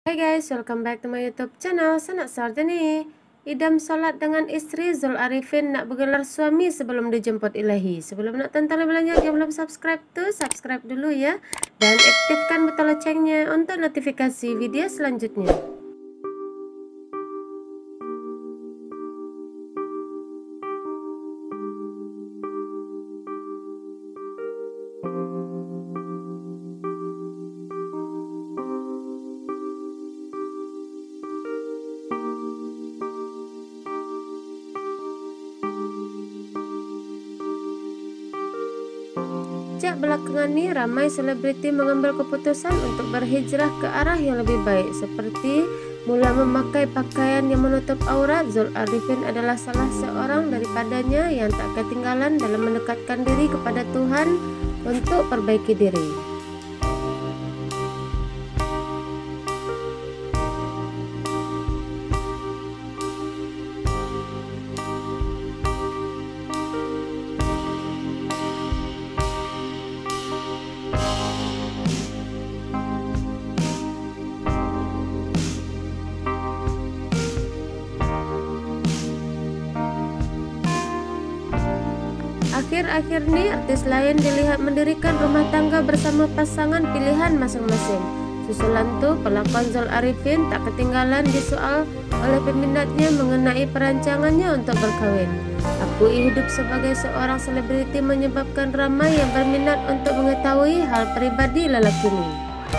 Hai guys, welcome back to my YouTube channel. Sanak Sardini. Idam salat dengan istri, Zul Arifin nak bergelar suami sebelum dijemput ilahi. Sebelum nak tonton lebih lanjut, yang belum subscribe tuh subscribe dulu ya. Dan aktifkan butang loncengnya untuk notifikasi video selanjutnya. Sejak belakangan ini, ramai selebriti mengambil keputusan untuk berhijrah ke arah yang lebih baik, seperti mula memakai pakaian yang menutup aurat. Zul Arifin adalah salah seorang daripadanya yang tak ketinggalan dalam mendekatkan diri kepada Tuhan untuk perbaiki diri. Akhir-akhir ini, artis lain dilihat mendirikan rumah tangga bersama pasangan pilihan masing-masing. Susulan tu, pelakon Zul Arifin tak ketinggalan disoal oleh peminatnya mengenai perancangannya untuk berkahwin. Akui hidup sebagai seorang selebriti menyebabkan ramai yang berminat untuk mengetahui hal pribadi lelaki ini.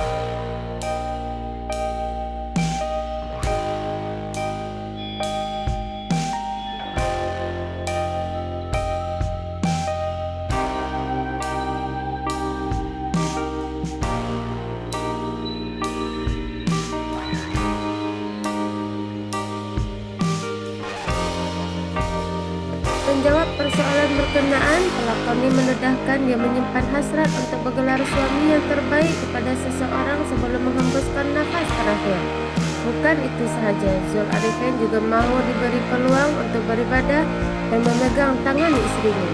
Menjawab persoalan berkenaan, pelakon ini menedahkan dia menyimpan hasrat untuk bergelar suami yang terbaik kepada seseorang sebelum menghembuskan nafas terakhir. Bukan itu sahaja, Zul Arifin juga mahu diberi peluang untuk beribadah dan memegang tangan istrinya.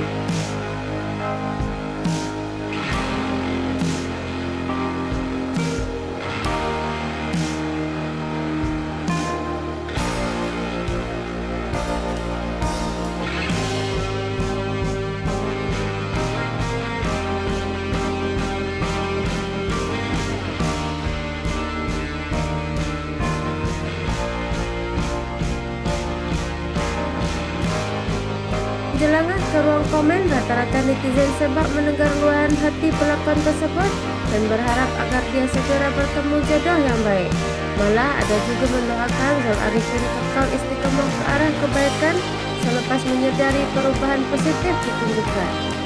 Jelangah ke ruang komen, rata-rata netizen sebab mendengar luahan hati pelakon tersebut dan berharap agar dia segera bertemu jodoh yang baik. Malah ada juga mendoakan Zul Arifin kekal istiqomah ke arah kebaikan selepas menyadari perubahan positif ditunjukkan.